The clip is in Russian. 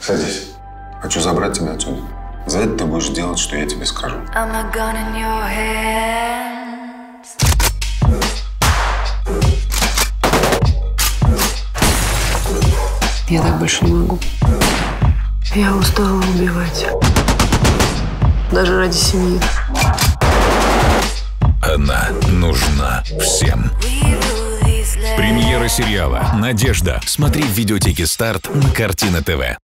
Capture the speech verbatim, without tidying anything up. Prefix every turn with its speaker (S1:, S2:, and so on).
S1: Садись. Хочу забрать тебя отсюда. За это ты будешь делать, что я тебе скажу.
S2: Я так больше не могу. Я устала убивать. Даже ради семьи.
S3: Она нужна всем. Премьера сериала «Надежда». Смотри в видеотеке «Старт» на Картина ТВ.